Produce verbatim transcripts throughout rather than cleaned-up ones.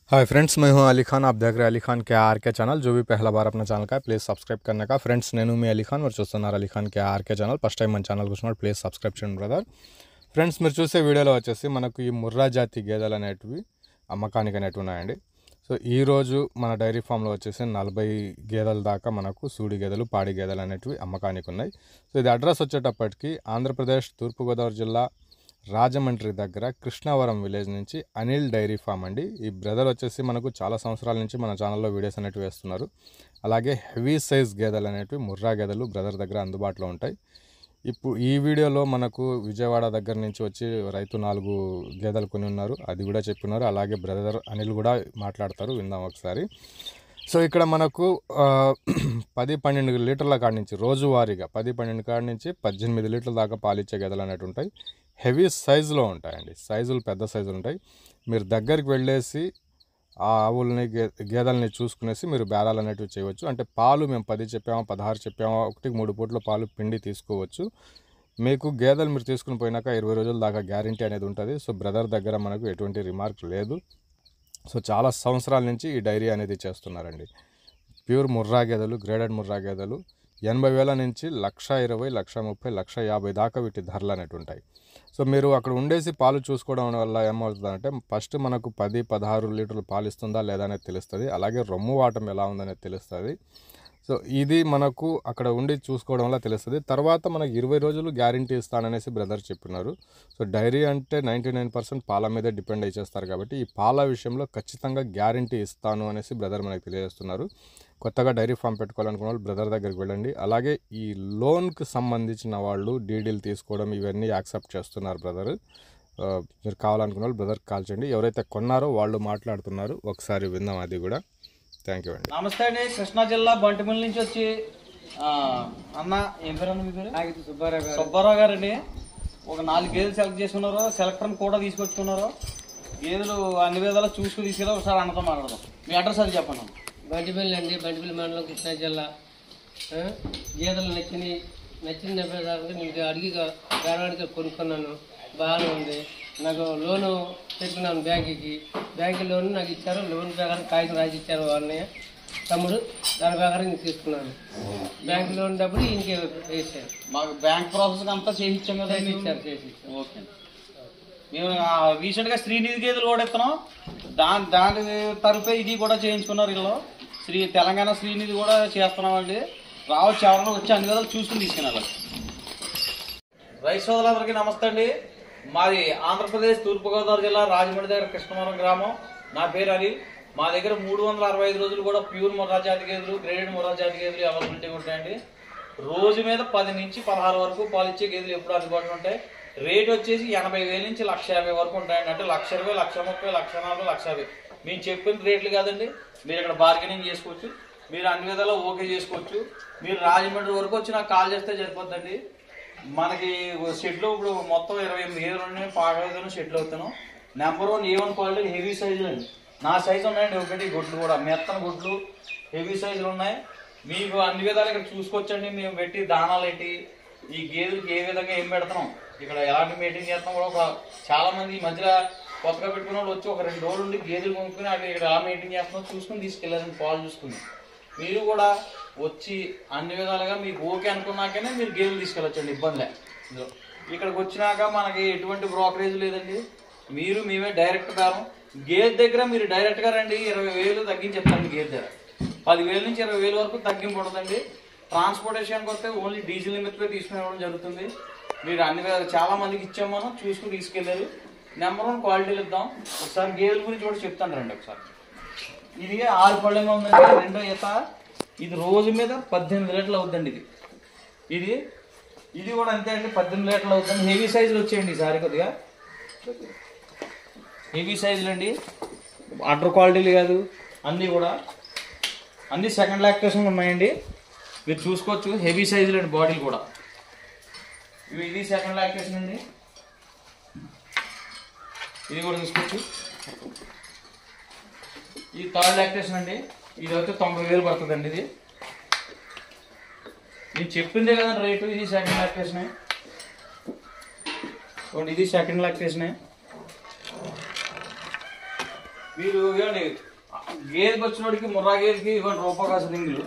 Hi friends, मैं हूं अली खान। आप देख रहे हैं अली खान के आर के चैनल। जो भी पहला बार अपना ఛానల్ का प्लीज़ సబ్స్క్రైబ్ करने का। ఫ్రెండ్స్, నేను మీ అలీ ఖాన్, మీరు చూస్తున్నారు Ali Khan K R K channel. First time మన ఛానల్ చూస్తున్నారు, ప్లీజ్ సబ్స్క్రైబ్ చేయండి బ్రదర్। ఫ్రెండ్స్, మీరు చూసే వీడియోలో వచ్చేసి మనకు ఈ ముర్రా జాతి గేదెలు అనేటివి అమ్మకానికి అనేటివి ఉన్నాయండి। సో ఈరోజు మన డైరీ ఫామ్లో వచ్చేసి నలభై గేదెల దాకా మనకు సూడి గేదెలు, పాడి గేదెలు అనేటివి అమ్మకానికి ఉన్నాయి। సో ఇది అడ్రస్ వచ్చేటప్పటికి ఆంధ్రప్రదేశ్ తూర్పుగోదావరి జిల్లా రాజమండ్రి దగ్గర కృష్ణవరం విలేజ్ నుంచి అనిల్ డైరీ ఫామ్ అండి। ఈ బ్రదర్ వచ్చేసి మనకు చాలా సంవత్సరాల నుంచి మన ఛానల్లో వీడియోస్ అనేటివి వేస్తున్నారు। అలాగే హెవీ సైజ్ గేదెలు అనేటివి, ముర్రా గేదెలు బ్రదర్ దగ్గర అందుబాటులో ఉంటాయి। ఇప్పుడు ఈ వీడియోలో మనకు విజయవాడ దగ్గర నుంచి వచ్చి రైతు నాలుగు గేదెలు కొని ఉన్నారు, అది కూడా చెప్పున్నారు। అలాగే బ్రదర్ అనిల్ కూడా మాట్లాడతారు, విందాం ఒకసారి। సో ఇక్కడ మనకు పది పన్నెండు లీటర్ల కాడి నుంచి రోజువారీగా పది పన్నెండు కాడి నుంచి పద్దెనిమిది లీటర్ల దాకా పాలిచ్చే గేదెలు అనేవి ఉంటాయి। హెవీ సైజులో ఉంటాయండి, సైజులు పెద్ద సైజులు ఉంటాయి। మీరు దగ్గరికి వెళ్ళేసి ఆ ఆవుల్ని గే గేదెలని చూసుకునేసి మీరు బేరాలు అనేటివి చేయవచ్చు। అంటే పాలు మేము పది చెప్పామో పదహారు చెప్పామో ఒకటికి మూడు పూట్ల పాలు పిండి తీసుకోవచ్చు। మీకు గేదెలు మీరు తీసుకుని పోయినాక ఇరవై రోజుల దాకా గ్యారంటీ అనేది ఉంటుంది। సో బ్రదర్ దగ్గర మనకు ఎటువంటి రిమార్క్ లేదు। సో చాలా సంవత్సరాల నుంచి ఈ డైరీ అనేది చేస్తున్నారండి। ప్యూర్ ముర్రా గేదెలు, గ్రేడెడ్ ముర్రా గేదెలు ఎనభై వేల నుంచి లక్ష ఇరవై లక్ష ముప్పై లక్ష యాభై దాకా వీటి ధరలు అనేవి ఉంటాయి। సో మీరు అక్కడ ఉండేసి పాలు చూసుకోవడం వల్ల ఏమవుతుందంటే ఫస్ట్ మనకు పది పదహారు లీటర్లు పాలు ఇస్తుందా లేదా అనేది తెలుస్తుంది। అలాగే రొమ్ము వాటం ఎలా ఉందనేది తెలుస్తుంది। సో ఇది మనకు అక్కడ ఉండి చూసుకోవడం వల్ల తెలుస్తుంది। తర్వాత మనకు ఇరవై రోజులు గ్యారంటీ ఇస్తాననేసి బ్రదర్ చెప్పినారు। సో డైరీ అంటే నైంటీ నైన్ పర్సెంట్ పాల మీదే డిపెండ్ అయిచేస్తారు కాబట్టి ఈ పాల విషయంలో ఖచ్చితంగా గ్యారంటీ ఇస్తాను అనేసి బ్రదర్ మనకు తెలియజేస్తున్నారు। కొత్తగా డైరీ ఫామ్ పెట్టుకోవాలనుకున్న వాళ్ళు బ్రదర్ దగ్గరికి వెళ్ళండి। అలాగే ఈ లోన్కి సంబంధించిన వాళ్ళు డీడీలు తీసుకోవడం ఇవన్నీ యాక్సెప్ట్ చేస్తున్నారు బ్రదర్। మీరు కావాలనుకున్న వాళ్ళు బ్రదర్కి కాల్ చేయండి। ఎవరైతే కొన్నారో వాళ్ళు మాట్లాడుతున్నారు, ఒకసారి విందాం అది కూడా। థ్యాంక్ యూ అండి। నమస్తే అండి, కృష్ణా జిల్లా బంటిమిల్ నుంచి వచ్చి అన్న ఏం పేరు అన్న మీ పేరు? సుబ్బారావు గారు సుబ్బారావు గారు అండి ఒక నాలుగు గేదెలు సెలెక్ట్ చేసుకున్నారు, సెలెక్టర్ని కూడా తీసుకొచ్చుకున్నారు। గేదెలు అన్ని విధాలు చూసుకుని తీసుకెళ్ళి ఒకసారి అన్నతో మాట్లాడదాం। మీ అడ్రస్ అది చెప్పండి। బంటిపల్లి అండి, బంటిపల్లి మండలం, కృష్ణా జిల్లా। గేదెలు నచ్చిన నచ్చిన నెప్పేదాకా మీకు అడిగి గారవాడికి కొనుక్కున్నాను, బాగానే ఉంది। నాకు లోను పెట్టుకున్నాను బ్యాంకుకి, బ్యాంకు లోన్ నాకు ఇచ్చారు, లోన్ ప్రకారం కాగితం రాసి ఇచ్చారు వాళ్ళని తమ్ముడు, దాని ప్రకారం ఇంక తీసుకున్నాను। బ్యాంక్ లోన్ డబ్బులు ఇంకే వేసారు, మాకు బ్యాంక్ ప్రాసెస్ అంతా చేయించాం కదా, ఇచ్చారు చేసి ఇచ్చారు। ఓకే, మేము రీసెంట్గా శ్రీనిధి గేదెలు కూడా ఇస్తున్నాం, దాని దాని తరఫే ఇది కూడా చేయించుకున్నారు వీళ్ళు। శ్రీ తెలంగాణ శ్రీనిధి కూడా చేస్తున్నామండి, రావచ్చు ఎవరైనా వచ్చి అన్ని విధాలు చూసుకుని తీసుకున్నారు। రైతు సోదరులందరికీ నమస్తే అండి। మాది ఆంధ్రప్రదేశ్ తూర్పుగోదావరి జిల్లా రాజమండ్రి దగ్గర కృష్ణవరం గ్రామం। నా పేరు అనిల్। మా దగ్గర మూడు వందల అరవై ఐదు రోజులు కూడా ప్యూర్ ముర్రా జాతి గేదెలు, గ్రేడెడ్ ముర్రా జాతి గేదెలు అవైలబిలిటీ ఉంటాయండి। రోజు మీద పది నుంచి పదహారు వరకు పాలిచ్చే గేదెలు ఎప్పుడు అందుబాటులో ఉంటాయి। రేట్ వచ్చేసి ఎనభై వేల నుంచి లక్ష యాభై వరకు ఉంటాయండి। అంటే లక్ష ఇరవై లక్ష ముప్పై లక్ష నలభై లక్ష యాభై మేము చెప్పిన రేట్లు కాదండి, మీరు ఇక్కడ బార్గెనింగ్ చేసుకోవచ్చు, మీరు అన్ని విధాలా ఓకే చేసుకోవచ్చు। మీరు రాజమండ్రి వరకు వచ్చి నాకు కాల్ చేస్తే సరిపోద్దండి। మనకి షెడ్లో ఇప్పుడు మొత్తం ఇరవై ఎనిమిది గేదెలు ఉన్నాయి, పాకలు షెడ్లు అవుతాను। Number one A one quality heavy సైజులు అండి, నా సైజు ఉన్నాయండి, ఒకటి గుడ్లు కూడా మెత్తన గుడ్లు హెవీ సైజులు ఉన్నాయి। మీకు అన్ని విధాలు ఇక్కడ చూసుకోవచ్చండి। మేము పెట్టి దానాలు పెట్టి ఈ గేదెలకి ఏ విధంగా ఏం పెడతాం, ఇక్కడ ఎలాంటి మెయింటైన్ చేస్తాం కూడా ఒక చాలా మంది ఈ మధ్యలో కొత్తగా పెట్టుకున్న వాళ్ళు వచ్చి ఒక రెండు రోజులు ఉండి గేదెలు కొనుక్కుని అవి ఇక్కడ ఎలా మెయింటైన్ చేస్తున్నారో చూసుకుని తీసుకెళ్ళారండి, పాలు చూసుకుని। మీరు కూడా వచ్చి అన్ని విధాలుగా మీకు ఓకే అనుకున్నాకనే మీరు గేదెలు తీసుకెళ్ళొచ్చండి, ఇబ్బంది లేదు। ఇక్కడికి వచ్చినాక మనకి ఎటువంటి బ్రోకరేజ్ లేదండి, మీరు మేమే డైరెక్ట్ బేరం। గేదె దగ్గర మీరు డైరెక్ట్గా రండి, ఇరవై వేలు తగ్గించి చెప్తాండి గేదె దగ్గర, పదివేల నుంచి ఇరవై వేల వరకు తగ్గింపు ఉంటుందండి। ట్రాన్స్పోర్టేషన్కి వస్తే ఓన్లీ డీజిల్ నిమిత్తమే తీసుకుని ఇవ్వడం జరుగుతుంది। మీరు అన్ని చాలా మందికి ఇచ్చాము, మనం చూసుకుని తీసుకెళ్ళారు। నెంబర్ వన్ క్వాలిటీలు ఇద్దాం। ఒకసారి గేదెల గురించి కూడా చెప్తాను రండి ఒకసారి। ఇది ఆరు పళ్ళెంగా ఉందండి, రెండో ఈత, ఇది రోజు మీద పద్దెనిమిది లీటర్లు అవుతుందండి। ఇది ఇది ఇది కూడా అంతే అండి, పద్దెనిమిది లీటర్లు అవుతుంది। హెవీ సైజులు వచ్చేయండి ఈసారి, కొద్దిగా హెవీ సైజులు అండి, అటర్ క్వాలిటీలు కాదు, అన్నీ కూడా అన్నీ సెకండ్ లాక్టేషన్ ఉన్నాయండి, మీరు చూసుకోవచ్చు। హెవీ సైజులు అండి, బాడీలు కూడా ఇవి, ఇది సెకండ్ లాక్టేషన్ అండి, ఇది కూడా చూసుకోవచ్చు। ఇది థర్డ్ లాక్టేషన్ అండి, ఇది అయితే తొంభై వేలు పడుతుందండి। ఇది నేను చెప్పిందే కదండి రేటు, ఇది సెకండ్ లాక్టేషనే, ఇది సెకండ్ లాక్టేషనే। మీరు ఇవ్వండి గేదెకి వచ్చినోడికి ముర్రా గేదెకి ఇవ్వండి రూపాకాస రింగులు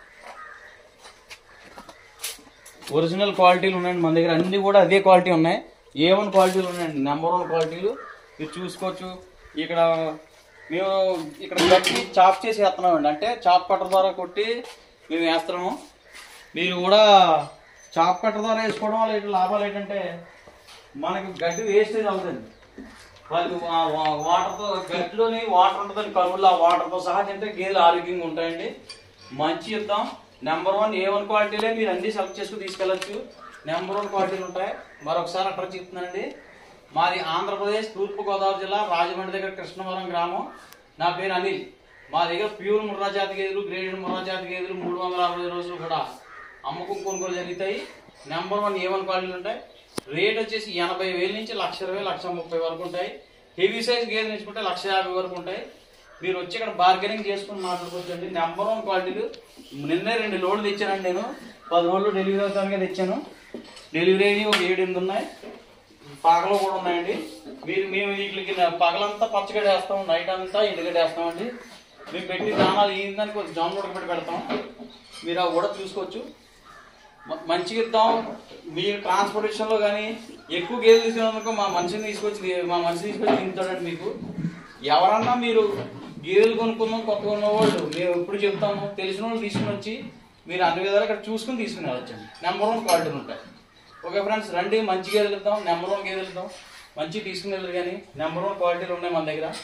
ఒరిజినల్ క్వాలిటీలు ఉన్నాయండి మన దగ్గర, అన్ని కూడా అదే క్వాలిటీ ఉన్నాయి. ఏ వన్ క్వాలిటీలు ఉన్నాయండి, నెంబర్ వన్ క్వాలిటీలు మీరు చూసుకోవచ్చు. ఇక్కడ మేము ఇక్కడ గట్టి చాప్ చేసి వేస్తున్నామండి, అంటే చాప్ కట్టర్ ద్వారా కొట్టి మేము వేస్తున్నాము. మీరు కూడా చాప్ కట్టర్ ద్వారా వేసుకోవడం వల్ల ఇట్లా లాభాలు ఏంటంటే మనకి గడ్డి వేస్టేజ్ అవుతుంది. వాళ్ళు వాటర్తో గడ్డిలోని వాటర్ ఉంటుందండి, కరువులు ఆ వాటర్తో సహా తింటే గేదెలు ఆరోగ్యంగా ఉంటాయండి. మంచి ఇద్దాం. నెంబర్ వన్ ఏ వన్ క్వాలిటీలే మీరు అన్ని సెలెక్ట్ చేసుకుని తీసుకెళ్ళచ్చు. నెంబర్ వన్ క్వాలిటీలు ఉంటాయి. మరొకసారి అడ్రస్ చెప్తున్నానండి, మాది ఆంధ్రప్రదేశ్ తూర్పుగోదావరి జిల్లా రాజమండ్రి దగ్గర కృష్ణవరం గ్రామం. నా పేరు అనిల్. మా దగ్గర ప్యూర్ ముర్రా జాతి గేదెలు, గ్రేడెడ్ ముర్రా జాతి గేదెలు మూడు వందల అరవై రోజులు కూడా అమ్మకం కొనుగోలు జరుగుతాయి. నెంబర్ వన్ ఏ వన్ క్వాలిటీలు ఉంటాయి. రేట్ వచ్చేసి ఎనభై వేల నుంచి లక్ష ఇరవై లక్ష ముప్పై వరకు ఉంటాయి. హెవీ సైజ్ గేదె నేర్చుకుంటే లక్ష యాభై వరకు ఉంటాయి. మీరు వచ్చి ఇక్కడ బార్గెనింగ్ చేసుకుని మాట్లాడుకోవచ్చండి. నెంబర్ వన్ క్వాలిటీలు. నిన్నే రెండు లోడ్లు తెచ్చానండి, నేను పది రోజులు డెలివరీ అవుతానికే తెచ్చాను. డెలివరీ అయ్యి ఒక ఏడు ఎనిమిది ఉన్నాయి, పాకలు కూడా ఉన్నాయండి. మీరు మేము వీటికి పగలంతా పచ్చగడ్డ వేస్తాం, నైట్ అంతా ఎండుగడ్డ వేస్తామండి. మేము పెట్టి దానాలు ఏందానికి కొంచెం జాన్ కూడా పెట్టి పెడతాం, మీరు అవి కూడా చూసుకోవచ్చు. మంచిగా ఇద్దాం. మీరు ట్రాన్స్పోర్టేషన్లో కానీ ఎక్కువ గేదెలు తీసుకున్నందుకు మా మనిషిని తీసుకొచ్చి మా మనిషిని తీసుకొచ్చి దింపుతాడండి. మీకు ఎవరన్నా మీరు గేదెలు కొనుక్కుందాం కొత్త కొన్న వాళ్ళు మేము ఎప్పుడు చెప్తాము, తెలిసిన వాళ్ళు తీసుకుని వచ్చి మీరు అన్ని విధాలు ఇక్కడ చూసుకుని తీసుకుని వెళ్ళొచ్చండి. నెంబర్ వన్ క్వాలిటీలు ఉంటాయి. ఓకే ఫ్రెండ్స్, రండి మంచి గేదెలు ఇద్దాం, నెంబర్ వన్ గేదెలు ఇద్దాం. మంచి తీసుకుని వెళ్ళరు కానీ నెంబర్ వన్ క్వాలిటీలు ఉన్నాయి మన దగ్గర.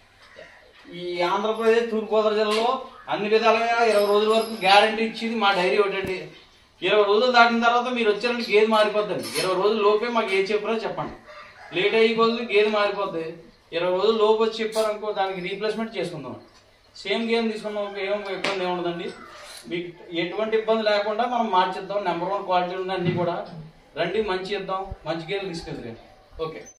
ఈ ఆంధ్రప్రదేశ్ తూర్పుగోదావరి జిల్లాలో అన్ని విధాలుగా ఇరవై రోజుల వరకు గ్యారంటీ ఇచ్చింది మా డైరీ ఒకటండి. ఇరవై రోజులు దాటిన తర్వాత మీరు వచ్చారంటే గేదె మారిపోద్దండి. ఇరవై రోజుల లోపే మాకు ఏది చెప్పారో చెప్పండి. లేట్ అయ్యి కొద్ది గేదె మారిపోద్ది. ఇరవై రోజులు లోపు వచ్చి చెప్పారనుకో దానికి రీప్లేస్మెంట్ చేసుకుందాం. సేమ్ గేమ్ తీసుకున్నాం, ఏం ఇబ్బంది ఏముండదండి. మీకు ఎటువంటి ఇబ్బంది లేకుండా మనం మార్చిద్దాం. నెంబర్ వన్ క్వాలిటీ ఉన్న అన్ని కూడా రండి, మంచి ఇద్దాం, మంచి గేదెలు తీసుకెళ్తాం. ఓకే.